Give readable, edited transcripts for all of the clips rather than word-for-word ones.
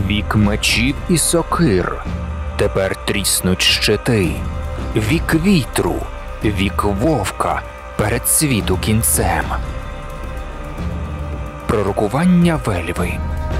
Вік мечів і сокир, тепер тріснуть щити. Вік вітру, вік вовка, перед світу кінцем. Пророкування Вельви.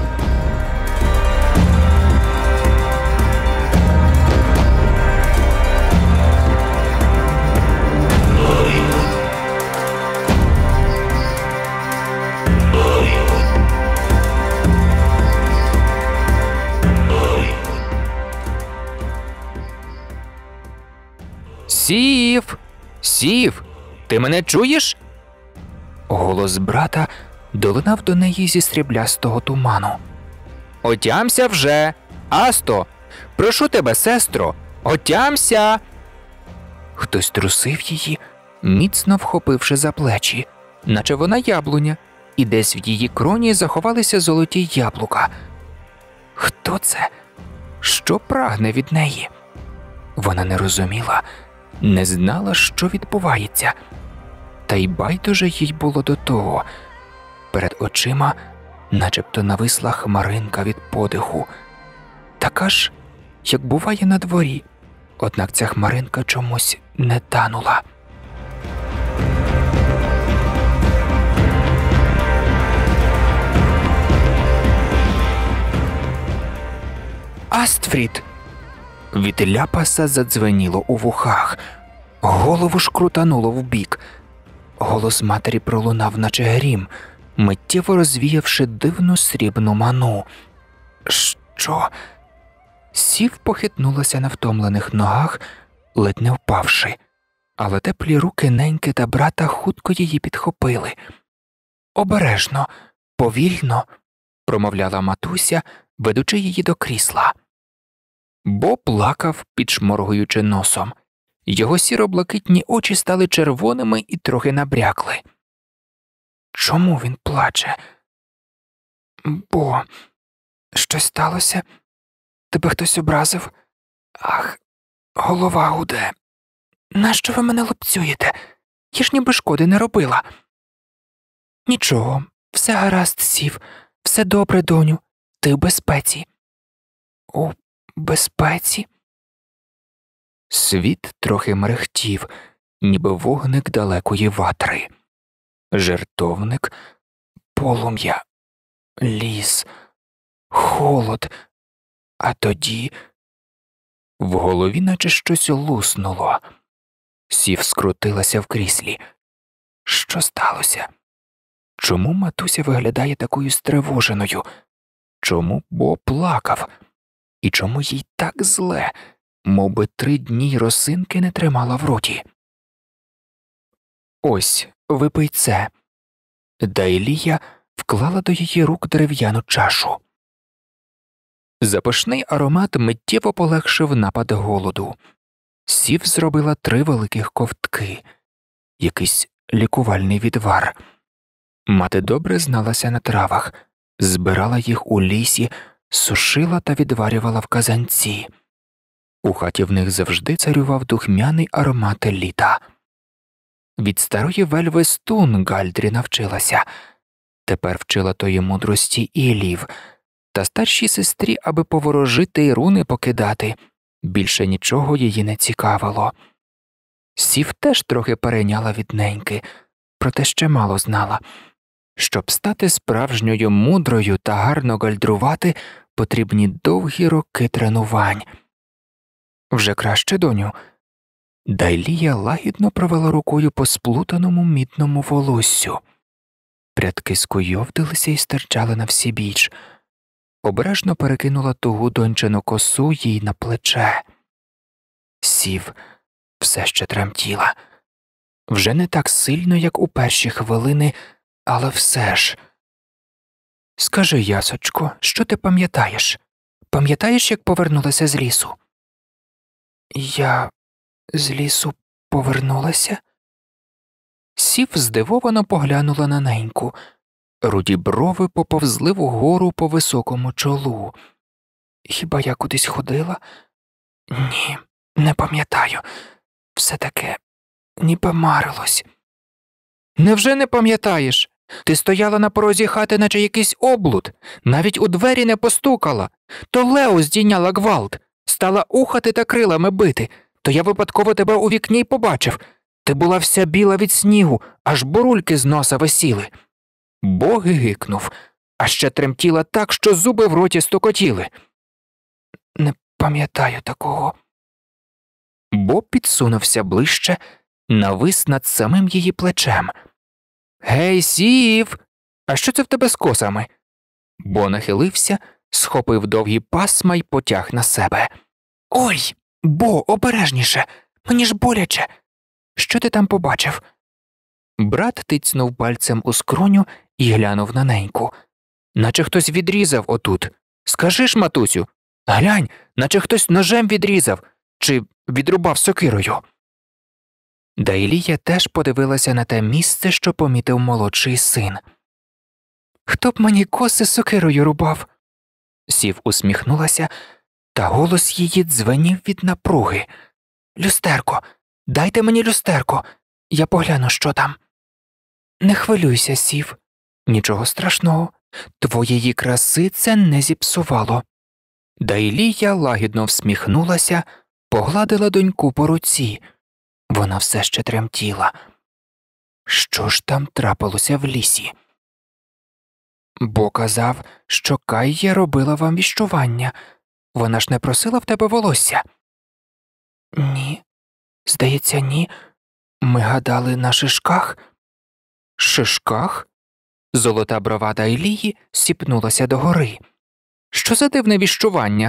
Сів! Сів! Ти мене чуєш? Голос брата долинав до неї зі сріблястого туману. Отямся вже! Асто! Прошу тебе, сестро! Отямся! Хтось трусив її, міцно вхопивши за плечі, наче вона яблуня, і десь в її кроні заховалися золоті яблука. Хто це? Що прагне від неї? Вона не розуміла, не знала, що відбувається. Та й байдуже їй було до того. Перед очима начебто нависла хмаринка від подиху. Така ж, як буває на дворі. Однак ця хмаринка чомусь не танула. Астфрід! Від ляпаса задзвеніло у вухах. Голову ж крутануло вбік. Голос матері пролунав, наче грім, миттєво розвіявши дивну срібну ману. Що? Сів похитнулася на втомлених ногах, ледь не впавши, але теплі руки неньки та брата хутко її підхопили. «Обережно, повільно», – промовляла матуся, ведучи її до крісла. Бо плакав, підшморгуючи носом. Його сіро-блакитні очі стали червоними і трохи набрякли. Чому він плаче? Бо, щось сталося? Тебе хтось образив? Ах, голова гуде. Нащо ви мене лупцюєте? Я ж ніби шкоди не робила. Нічого, все гаразд, Сів, все добре, доню, ти в безпеці. У безпеці? Світ трохи мерехтів, ніби вогник далекої ватри. Жертовник, полум'я, ліс, холод. А тоді в голові наче щось луснуло. Сів скрутилася в кріслі. Що сталося? Чому матуся виглядає такою стривоженою? Чому Бо плакав? І чому їй так зле, мовби 3 дні росинки не тримала в роті? Ось, випий це. Дайлія вклала до її рук дерев'яну чашу. Запашний аромат миттєво полегшив напад голоду. Сів зробила 3 великих ковтки. Якийсь лікувальний відвар. Мати добре зналася на травах, збирала їх у лісі, сушила та відварювала в казанці. У хаті в них завжди царював духмяний аромат літа. Від старої Вельви Стун Гальдрі навчилася. Тепер вчила тої мудрості Ілів, та старшій сестрі, аби поворожити й руни покидати. Більше нічого її не цікавило. Сів теж трохи перейняла від неньки, проте ще мало знала. Щоб стати справжньою мудрою та гарно гальдрувати, потрібні довгі роки тренувань. Вже краще, доню. Дайлія лагідно провела рукою по сплутаному мідному волоссю. Прядки скуйовдилися і стирчали на всібіч. Обережно перекинула тугу дончину косу їй на плече. Сів все ще тремтіла. Вже не так сильно, як у перші хвилини, але все ж. Скажи, ясочко, що ти пам'ятаєш? Пам'ятаєш, як повернулася з лісу? Я з лісу повернулася? Сів здивовано поглянула на неньку. Руді брови поповзли вгору по високому чолу. Хіба я кудись ходила? Ні, не пам'ятаю. Все таке ніби марилось. Невже не пам'ятаєш? Ти стояла на порозі хати, наче якийсь облуд, навіть у двері не постукала. То Лео здійняла гвалт, стала ухати та крилами бити, то я випадково тебе у вікні й побачив. Ти була вся біла від снігу, аж бурульки з носа висіли. Бо гикнув, а ще тремтіла так, що зуби в роті стукотіли. Не пам'ятаю такого. Бо підсунувся ближче, навис над самим її плечем. Гей, Сів! А що це в тебе з косами? Бо нахилився, схопив довгі пасма й потяг на себе. Ой, Бо, обережніше, мені ж боляче. Що ти там побачив? Брат тицьнув пальцем у скроню і глянув на неньку. Наче хтось відрізав отут. Скажи ж, матусю, глянь, наче хтось ножем відрізав чи відрубав сокирою. Даїлія теж подивилася на те місце, що помітив молодший син. «Хто б мені коси сокирою рубав?» Сів усміхнулася, та голос її дзвенів від напруги. «Люстерко, дайте мені люстерко, я погляну, що там». «Не хвилюйся, Сів, нічого страшного, твоєї краси це не зіпсувало». Даїлія лагідно всміхнулася, погладила доньку по руці. Вона все ще тремтіла. Що ж там трапилося в лісі? Бо казав, що Кайя робила вам віщування. Вона ж не просила в тебе волосся? Ні. Здається, ні. Ми гадали на шишках. Шишках? Золота бровада Ілії сіпнулася догори. Що за дивне віщування?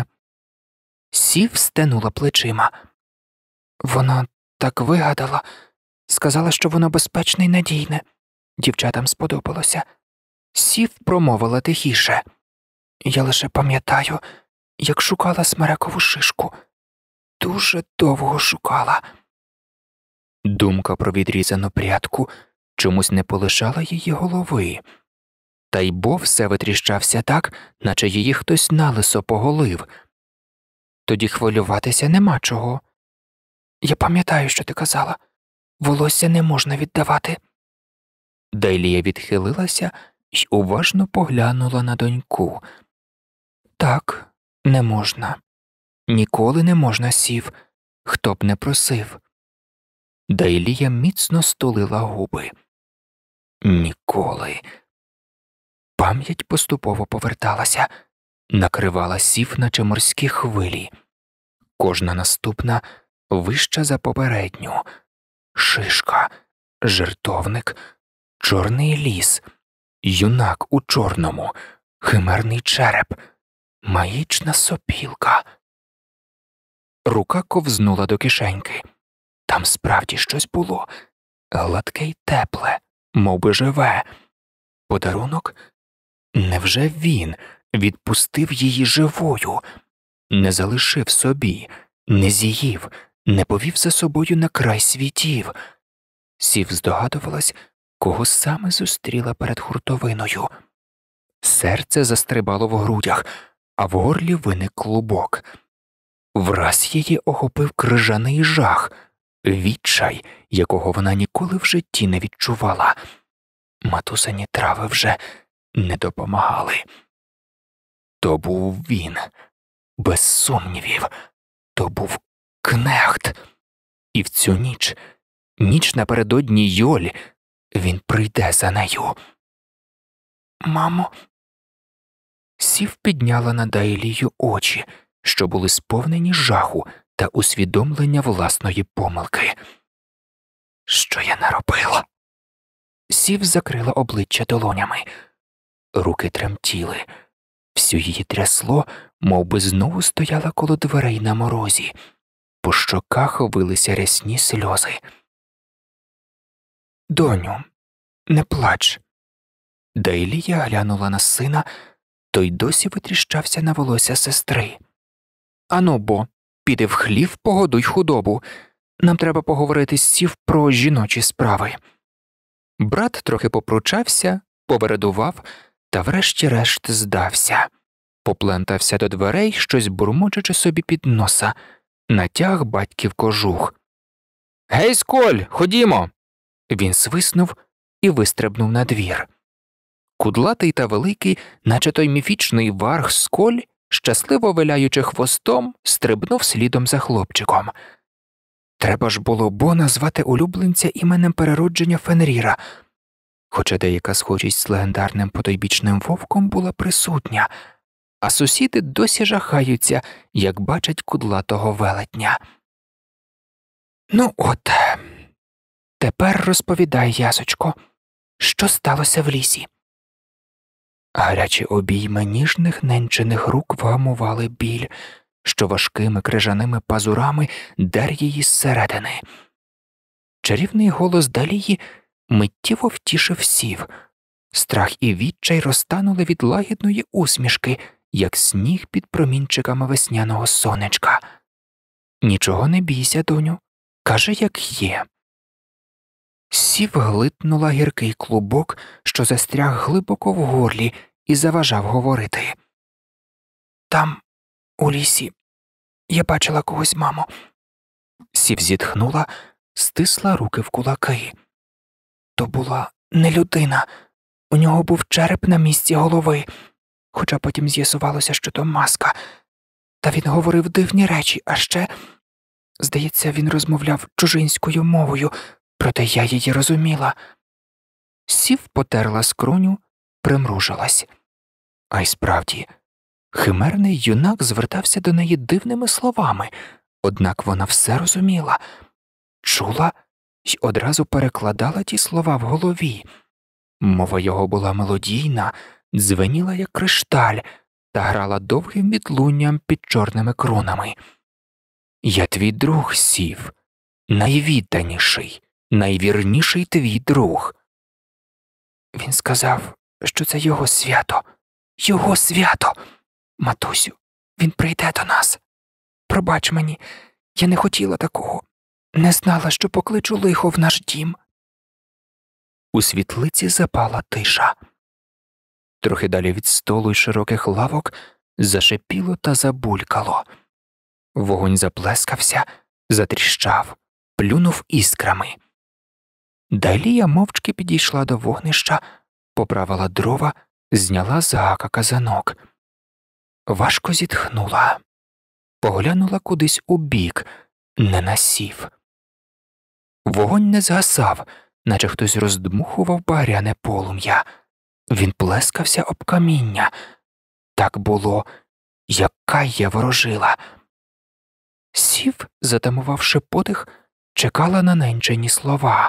Сів стенула плечима. Вона так вигадала. Сказала, що воно безпечне й надійне. Дівчатам сподобалося. Сів промовила тихіше. Я лише пам'ятаю, як шукала смерекову шишку. Дуже довго шукала. Думка про відрізану прядку чомусь не полишала її голови. Та й Бо все витріщався так, наче її хтось налисо поголив. Тоді хвилюватися нема чого. Я пам'ятаю, що ти казала. Волосся не можна віддавати. Дейлія відхилилася й уважно поглянула на доньку. Так, не можна. Ніколи не можна, Сів, хто б не просив. Дейлія міцно стулила губи. Ніколи. Пам'ять поступово поверталася, накривала Сів, наче морські хвилі. Кожна наступна вища за попередню. Шишка, жертовник, чорний ліс, юнак у чорному, химерний череп, магічна сопілка. Рука ковзнула до кишеньки. Там справді щось було, гладке й тепле, мовби живе. Подарунок? Невже він відпустив її живою? Не залишив собі, не з'їв, не повів за собою на край світів. Сів здогадувалась, кого саме зустріла перед хуртовиною. Серце застрибало в грудях, а в горлі виник клубок. Враз її охопив крижаний жах, відчай, якого вона ніколи в житті не відчувала. Матусині трави вже не допомагали. То був він, без сумнівів, то був кнехт. І в цю ніч напередодні Йоль, він прийде за нею. Мамо. Сів підняла на Даїлію очі, що були сповнені жаху та усвідомлення власної помилки. Що я наробила? Сів закрила обличчя долонями. Руки тремтіли. Всю її трясло, мов би знову стояла коло дверей на морозі. По щоках вилися рясні сльози. Доню, не плач. Даїлія глянула на сина, той досі витріщався на волосся сестри. Ану, Бо, піди в хлів, погодуй худобу. Нам треба поговорити з Сів про жіночі справи. Брат трохи попручався, повередував та врешті-решт здався. Поплентався до дверей, щось бурмочучи собі під носа, натяг батьків кожух. «Гей, Сколь, ходімо!» Він свиснув і вистрибнув на двір. Кудлатий та великий, наче той міфічний варг Сколь, щасливо виляючи хвостом, стрибнув слідом за хлопчиком. Треба ж було Бо назвати улюбленця іменем переродження Фенріра, хоча деяка схожість з легендарним потойбічним вовком була присутня, а сусіди досі жахаються, як бачать кудлатого велетня. Ну от, тепер розповідай, Ясочко, що сталося в лісі? Гарячі обійми ніжних ненчених рук вгамували біль, що важкими крижаними пазурами дер її зсередини. Чарівний голос Далії миттєво втішив сів. Страх і відчай розтанули від лагідної усмішки, як сніг під промінчиками весняного сонечка. Нічого не бійся, доню, каже, як є. Сів глитнула гіркий клубок, що застряг глибоко в горлі і заважав говорити. Там, у лісі, я бачила когось, мамо. Сів зітхнула, стисла руки в кулаки. То була не людина, у нього був череп на місці голови, хоча потім з'ясувалося, що то маска. Та він говорив дивні речі, а ще, здається, він розмовляв чужинською мовою, проте я її розуміла. Сів потерла скроню, примружилась. А й справді, химерний юнак звертався до неї дивними словами, однак вона все розуміла, чула й одразу перекладала ті слова в голові. Мова його була мелодійна, дзвеніла, як кришталь, та грала довгим відлунням під чорними кронами. «Я твій друг, Сів, найвідданіший, найвірніший твій друг». Він сказав, що це його свято. Його свято! Матусю, він прийде до нас. Пробач мені, я не хотіла такого. Не знала, що покличу лихо в наш дім. У світлиці запала тиша. Трохи далі від столу й широких лавок зашипіло та забулькало. Вогонь заплескався, затріщав, плюнув іскрами. Далія мовчки підійшла до вогнища, поправила дрова, зняла з гака казанок. Важко зітхнула. Поглянула кудись у бік, не на Сів. Вогонь не згасав, наче хтось роздмухував багряне полум'я. Він плескався об каміння. Так було, як Кая ворожила. Сів, затамувавши подих, чекала на ненчені слова.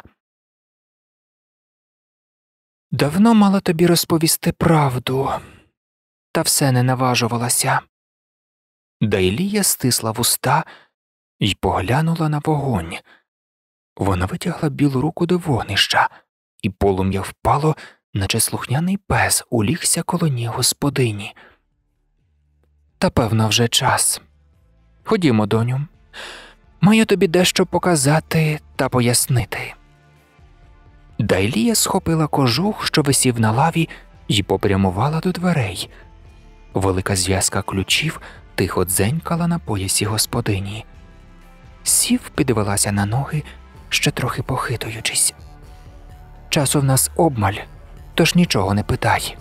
«Давно мала тобі розповісти правду, та все не наважувалася». Дайлія стисла вуста й поглянула на вогонь. Вона витягла білу руку до вогнища, і полум'я впало, наче слухняний пес улігся коло ніг господині. «Та певно вже час. Ходімо, доню. Маю тобі дещо показати та пояснити». Дайлія схопила кожух, що висів на лаві, й попрямувала до дверей. Велика зв'язка ключів тихо дзенькала на поясі господині. Сів підвелася на ноги, ще трохи похитуючись. «Часу в нас обмаль, тож нічого не питай».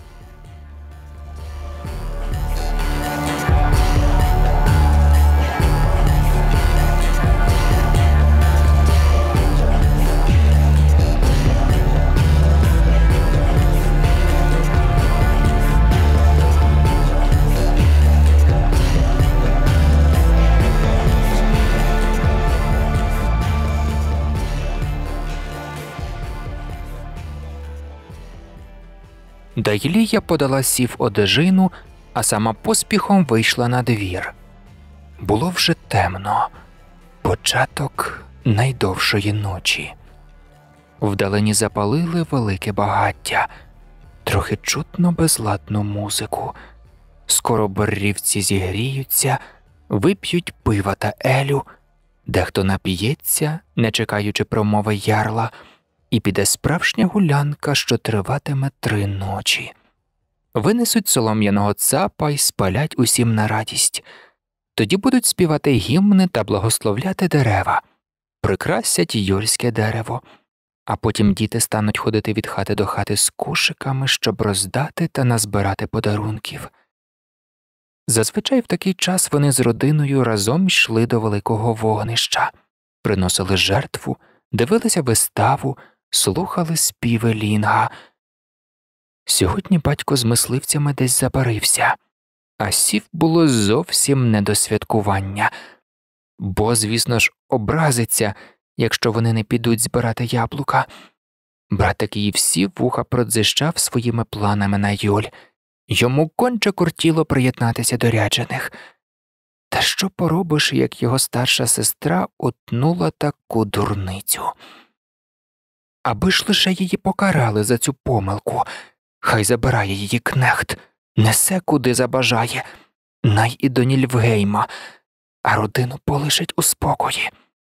Дайлія подала Сів одежину, а сама поспіхом вийшла на двір. Було вже темно, початок найдовшої ночі. Вдалині запалили велике багаття, трохи чутно безладну музику. Скоро боррівці зігріються, вип'ють пива та елю, дехто нап'ється, не чекаючи промови ярла, і піде справжня гулянка, що триватиме 3 ночі. Винесуть солом'яного цапа й спалять усім на радість. Тоді будуть співати гімни та благословляти дерева, прикрасять юрське дерево. а потім діти стануть ходити від хати до хати з кошиками, щоб роздати та назбирати подарунків. Зазвичай в такий час вони з родиною разом йшли до великого вогнища, приносили жертву, дивилися виставу, слухали співи лінга. Сьогодні батько з мисливцями десь забарився, а Сів було зовсім не до святкування, бо, звісно ж, образиться, якщо вони не підуть збирати яблука. Братик її всі вуха продзищав своїми планами на Юль. Йому конче кортіло приєднатися до ряджених. Та що поробиш, як його старша сестра утнула таку дурницю? Аби ж лише її покарали за цю помилку, хай забирає її кнехт, несе куди забажає, най і до Нільфгейма, а родину полишить у спокої.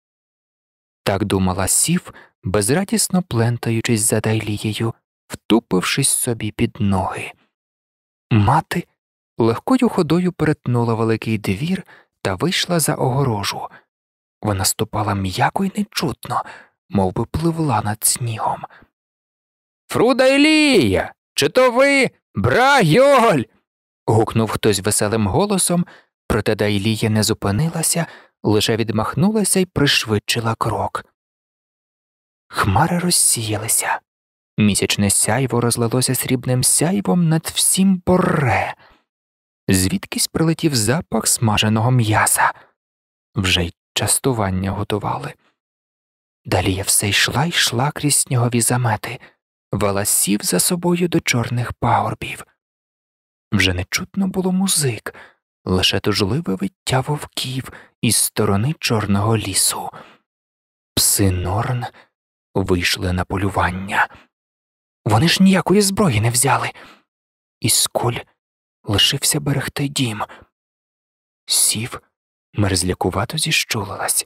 Так думала Сів, безрадісно плентаючись за Дайлією, втупившись собі під ноги. Мати легкою ходою перетнула великий двір та вийшла за огорожу. Вона ступала м'яко й нечутно, мов би пливла над снігом. «Фру Дайлія! Чи то ви, бра Йоль?» – гукнув хтось веселим голосом, проте Дайлія не зупинилася, лише відмахнулася й пришвидшила крок. Хмари розсіялися. Місячне сяйво розлилося срібним сяйвом над всім Борре. Звідкись прилетів запах смаженого м'яса. Вже й частування готували. Далі все йшла крізь снігові замети, вела Сів за собою до чорних пагорбів. Вже не чутно було музик, лише тужливе виття вовків із сторони Чорного лісу. Пси Норн вийшли на полювання. Вони ж ніякої зброї не взяли. І Скуль лишився берегти дім. Сів мерзлякувато зіщулилась.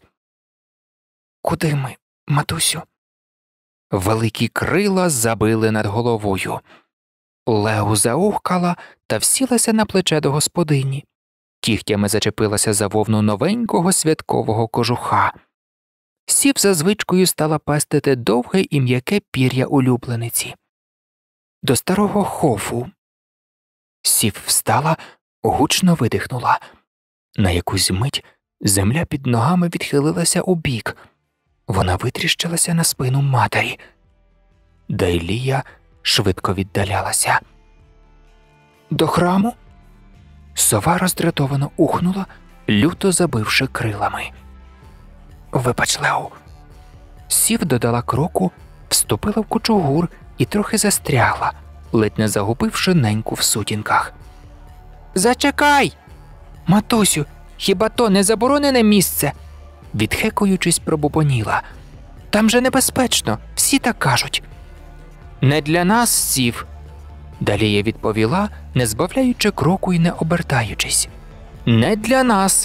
«Куди ми, матусю?» Великі крила забили над головою. Лео заухкала та всілася на плече до господині. Кігтями зачепилася за вовну новенького святкового кожуха. Сів за звичкою стала пестити довге і м'яке пір'я улюблениці. До старого Хофу. Сів встала, гучно видихнула. На якусь мить земля під ногами відхилилася убік. Вона витріщилася на спину матері. Дайлія швидко віддалялася. «До храму?» Сова роздратовано ухнула, люто забивши крилами. «Вибач, Лео». Сів додала кроку, вступила в кучугур і трохи застрягла, ледь не загубивши неньку в сутінках. «Зачекай! Матусю, хіба то не заборонене місце?» Відхекуючись, пробубоніла. «Там же небезпечно, всі так кажуть». «Не для нас, Сів», – Далія відповіла, не збавляючи кроку і не обертаючись. «Не для нас».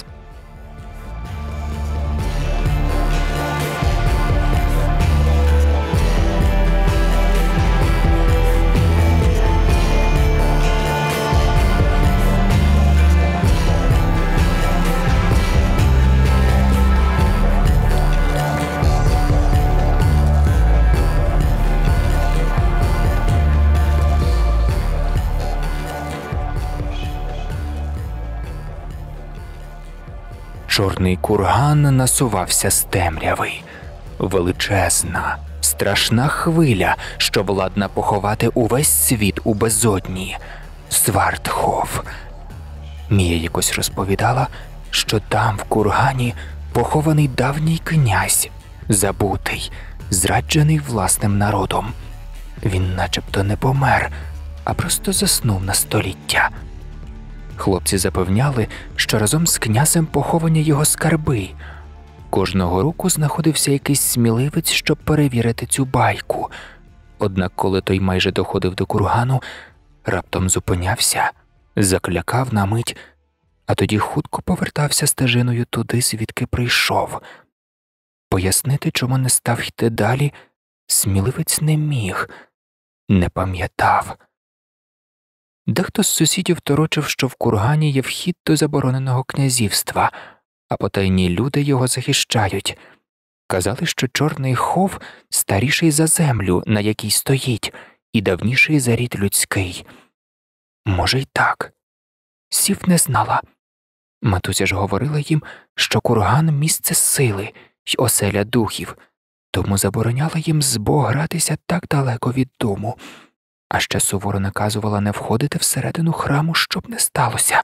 Чорний курган насувався з темряви. Величезна, страшна хвиля, що владна поховати увесь світ у безодні. Свардхов. Мія якось розповідала, що там, в кургані, похований давній князь, забутий, зраджений власним народом. Він начебто не помер, а просто заснув на століття. Хлопці запевняли, що разом з князем поховані його скарби. Кожного року знаходився якийсь сміливець, щоб перевірити цю байку. Однак, коли той майже доходив до кургану, раптом зупинявся, заклякав на мить, а тоді хутко повертався стежиною туди, звідки прийшов. Пояснити, чому не став йти далі, сміливець не міг, не пам'ятав. Дехто з сусідів торочив, що в кургані є вхід до забороненого князівства, а потайні люди його захищають. Казали, що чорний хов старіший за землю, на якій стоїть, і давніший за рід людський. Може, й так. Сів не знала. Матуся ж говорила їм, що курган – місце сили й оселя духів, тому забороняла їм з Бо гратися так далеко від дому, а ще суворо наказувала не входити всередину храму, щоб не сталося.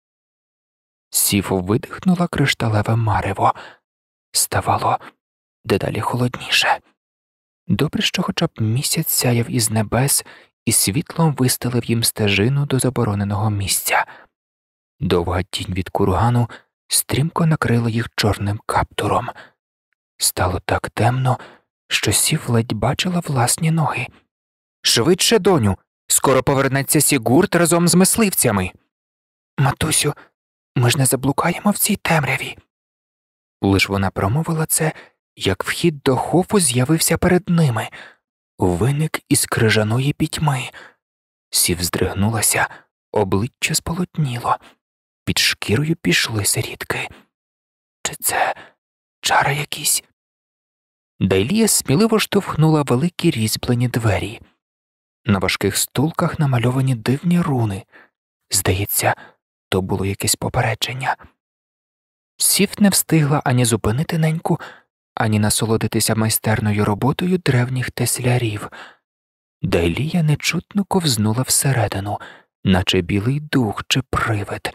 Сів видихнула кришталеве марево. Ставало дедалі холодніше. Добре, що хоча б місяць сяяв із небес і світлом вистелив їм стежину до забороненого місця. Довга тінь від кургану стрімко накрила їх чорним каптуром. Стало так темно, що Сів ледь бачила власні ноги. «Швидше, доню! Скоро повернеться Сігурд разом з мисливцями!» «Матусю, ми ж не заблукаємо в цій темряві!» Лиш вона промовила це, як вхід до хофу з'явився перед ними. Виник із крижаної пітьми. Сів здригнулася, обличчя сполотніло. Під шкірою пішли сирітки. Чи це чари якісь? Дайлія сміливо штовхнула великі різьблені двері. На важких стулках намальовані дивні руни. Здається, то було якесь попередження. Сів не встигла ані зупинити неньку, ані насолодитися майстерною роботою древніх теслярів. Дайлія нечутно ковзнула всередину, наче білий дух чи привид.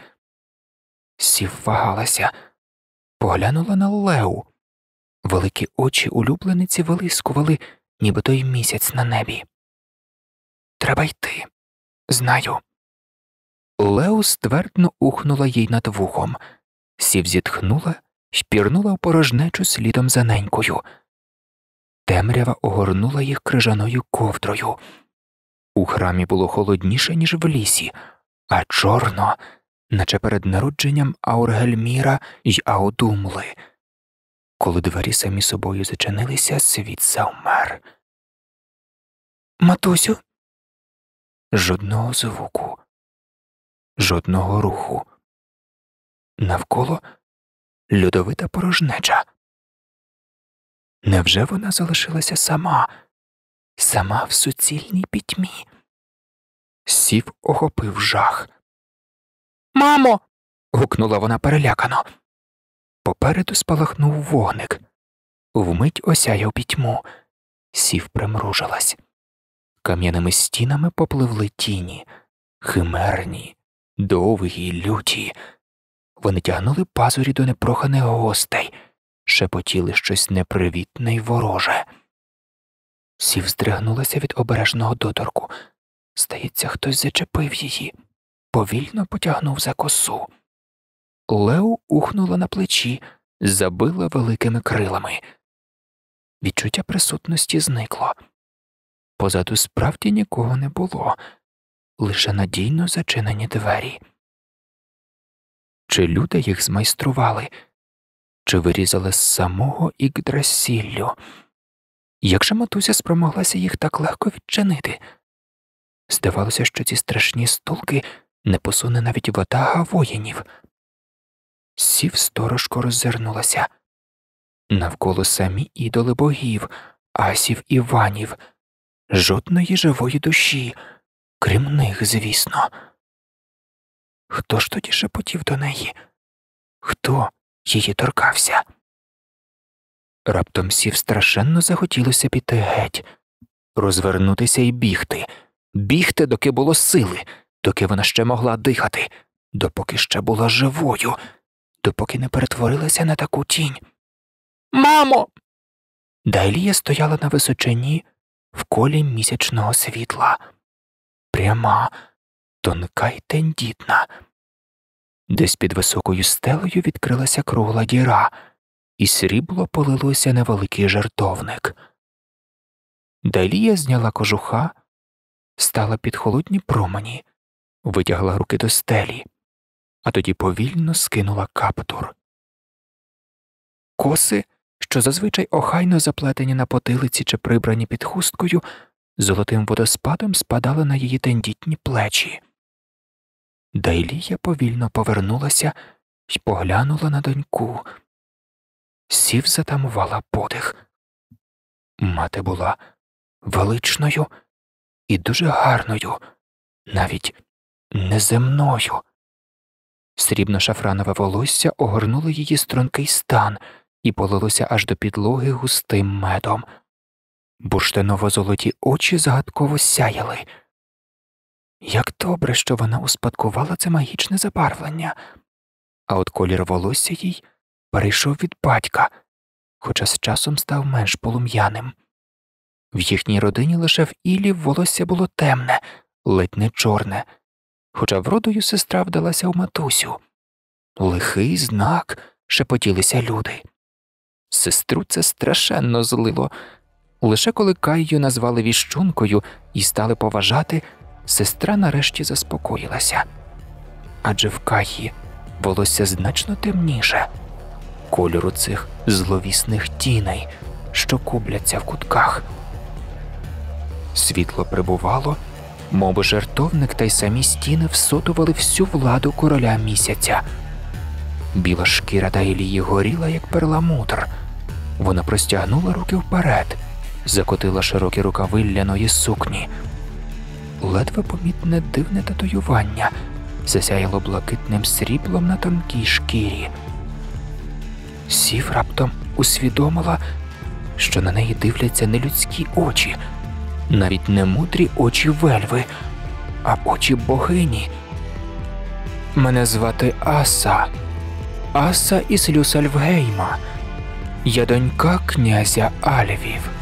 Сів вагалася, поглянула на Леу. Великі очі улюблениці вилискували, ніби той місяць на небі. «Треба йти. Знаю». Леу ствердно ухнула їй над вухом. Сів зітхнула й пірнула в порожнечу слідом за ненькою. Темрява огорнула їх крижаною ковдрою. У храмі було холодніше, ніж в лісі, а чорно, наче перед народженням Аургельміра й Аудумли. Коли двері самі собою зачинилися, світ завмер. «Матусю?» Жодного звуку, жодного руху. Навколо льодовита порожнеча. Невже вона залишилася сама в суцільній пітьмі? Сів охопив жах. «Мамо!» – гукнула вона перелякано. Попереду спалахнув вогник. Вмить осяяв пітьму. Сів примружилась. Кам'яними стінами попливли тіні. Химерні, довгі, люті. Вони тягнули пазурі до непроханих гостей, шепотіли щось непривітне й вороже. Сів здригнулася від обережного доторку. Здається, хтось зачепив її. Повільно потягнув за косу. Лео ухнула на плечі, забила великими крилами. Відчуття присутності зникло. Позаду справді нікого не було, лише надійно зачинені двері. Чи люди їх змайстрували, чи вирізали з самого Ігдрасіллю? Як же матуся спромоглася їх так легко відчинити? Здавалося, що ці страшні стулки не посуне навіть ватага воїнів. Сів сторожко роззирнулася. Навколо самі ідоли богів, асів і ванів. Жодної живої душі, крім них, звісно. Хто ж тоді шепотів до неї? Хто її торкався? Раптом Сів страшенно захотілося піти геть, розвернутися і бігти. Бігти, доки було сили, доки вона ще могла дихати, допоки ще була живою, допоки не перетворилася на таку тінь. «Мамо!» Дайлія стояла на височині в колі місячного світла. Пряма, тонка й тендітна. Десь під високою стелею відкрилася кругла діра, і срібло полилося невеликий жертовник. Дайлія зняла кожуха, стала під холодні промені, витягла руки до стелі, а тоді повільно скинула каптур. Коси, що зазвичай охайно заплетені на потилиці чи прибрані під хусткою, золотим водоспадом спадали на її тендітні плечі. Дайлія повільно повернулася й поглянула на доньку. Сів затамувала подих. Мати була величною і дуже гарною, навіть неземною. Срібно-шафранове волосся огорнуло її стрункий стан і полилося аж до підлоги густим медом. Бурштиново-золоті очі загадково сяяли. Як добре, що вона успадкувала це магічне забарвлення. А от колір волосся їй перейшов від батька, хоча з часом став менш полум'яним. В їхній родині лише в Іллі волосся було темне, ледь не чорне, хоча вродою сестра вдалася у матусю. Лихий знак, шепотілися люди. Сестру це страшенно злило. Лише коли Кайю назвали віщункою і стали поважати, сестра нарешті заспокоїлася. Адже в Каї волосся значно темніше, кольору цих зловісних тіней, що кубляться в кутках. Світло прибувало, мов жертовник, та й самі стіни всотували всю владу короля місяця. Біла шкіра Даїлії горіла, як перламутр. Вона простягнула руки вперед, закотила широкі рукави ляної сукні. Ледве помітне дивне татуювання засяяло блакитним сріблом на тонкій шкірі. Сів раптом усвідомила, що на неї дивляться не людські очі, навіть не мудрі очі Вельви, а очі богині. «Мене звати Аса. Аса із Люсальфгейма. Я донька князя Альвів.